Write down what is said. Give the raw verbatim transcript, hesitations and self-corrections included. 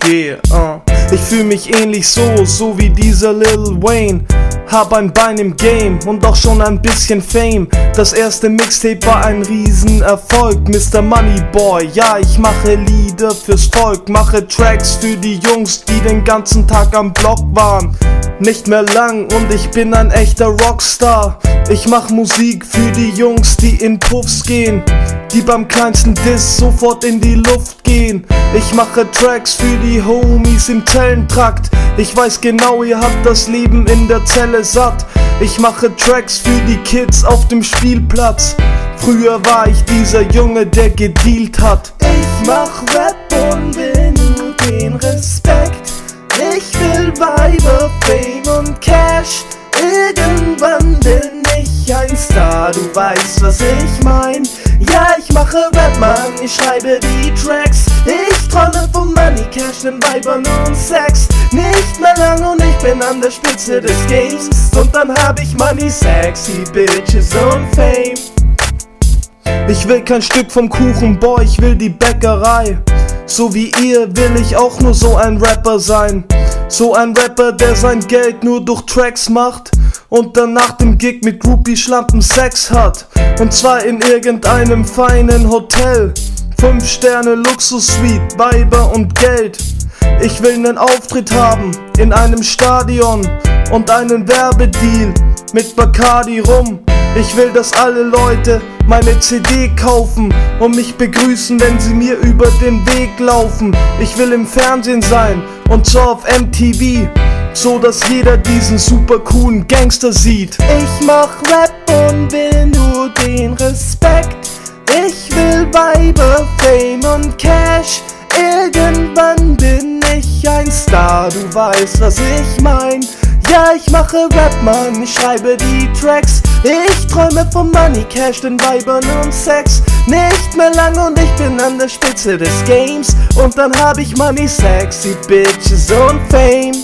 Yeah, uh. Ich fühl mich ähnlich so, so wie dieser Lil Wayne. Hab ein Bein im Game und auch schon ein bisschen Fame. Das erste Mixtape war ein Riesenerfolg, Mister Moneyboy. Ja, ich mache Lieder fürs Volk, mache Tracks für die Jungs, die den ganzen Tag am Block waren. Nicht mehr lang und ich bin ein echter Rockstar. Ich mach Musik für die Jungs, die in Puffs gehen, die beim kleinsten Diss sofort in die Luft gehen. Ich mache Tracks für die Homies im Zellentrakt. Ich weiß genau, ihr habt das Leben in der Zelle satt. Ich mache Tracks für die Kids auf dem Spielplatz. Früher war ich dieser Junge, der gedealt hat. Ich mach Rap und will nur den Respekt. Ich will Weiber, Fame und Cash. Irgendwann bin ich ein Star, du weißt, was ich mein. Ja, ich mache Rap, Mann, ich schreibe die Tracks. Ich träume von Money, Cash, den Weibern und Sex. Nicht mehr lang und ich bin an der Spitze des Games. Und dann hab ich Money, sexy Bitches und Fame. Ich will kein Stück vom Kuchen, boy, ich will die Bäckerei. So wie ihr will ich auch nur so ein Rapper sein. So ein Rapper, der sein Geld nur durch Tracks macht und dann nach dem Gig mit Groupie-Schlampen Sex hat. Und zwar in irgendeinem feinen Hotel. Fünf Sterne Luxus-Suite, Weiber und Geld. Ich will nen Auftritt haben in einem Stadion und einen Werbedeal mit Bacardi rum. Ich will, dass alle Leute meine C D kaufen und mich begrüßen, wenn sie mir über den Weg laufen. Ich will im Fernsehen sein und zwar auf M T V, so dass jeder diesen super coolen Gangster sieht. Ich mach Rap und will nur den Respekt. Ich will Weiber, Fame und Cash. Irgendwann bin ich ein Star, du weißt, was ich mein. Ja, ich mache Rap, Mann, ich schreibe die Tracks. Ich träume von Money, Cash, den Weibern und Sex. Nicht mehr lang und ich bin an der Spitze des Games. Und dann hab ich Money, sexy Bitches und Fame.